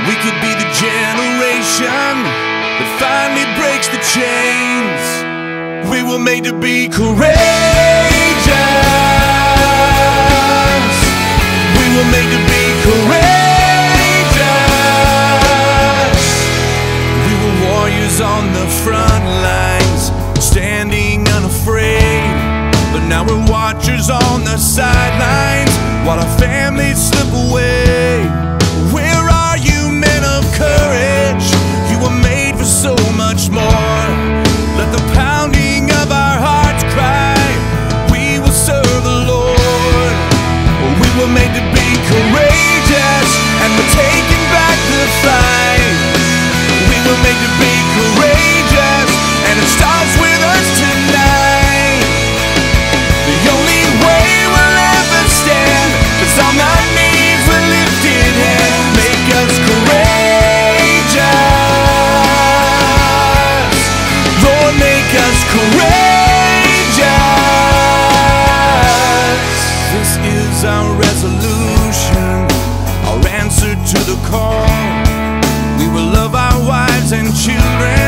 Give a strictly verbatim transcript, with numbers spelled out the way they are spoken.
We could be the generation that finally breaks the chains. We were made to be courageous. We were made to be courageous. We were warriors on the front lines, standing unafraid. But now we're watchers on the sidelines while our families slip away. Where are you, men of courage? You were made for so much more. Let the pounding of our hearts cry, we will serve the Lord. We were made to be courageous, and we're taking back the fight. We were made to be courageous, and it starts with us tonight. The only way we'll ever stand is on our knees with lifted hands. Make us courageous, Lord, make us courageous. This is our resolution, our answer to the call. We will love our wives and children